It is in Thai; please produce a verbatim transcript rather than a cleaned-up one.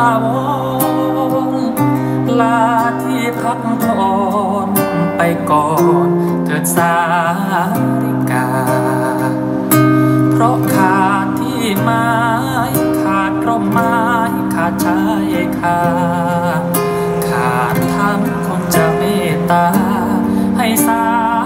าวรลาที่พักผ่อนไปก่อนเถิดสาริกาเพราะขาดที่ไม้ขาดร่มไม้ขาดชายคาขาดทั้งคนจะเมตตาให้สา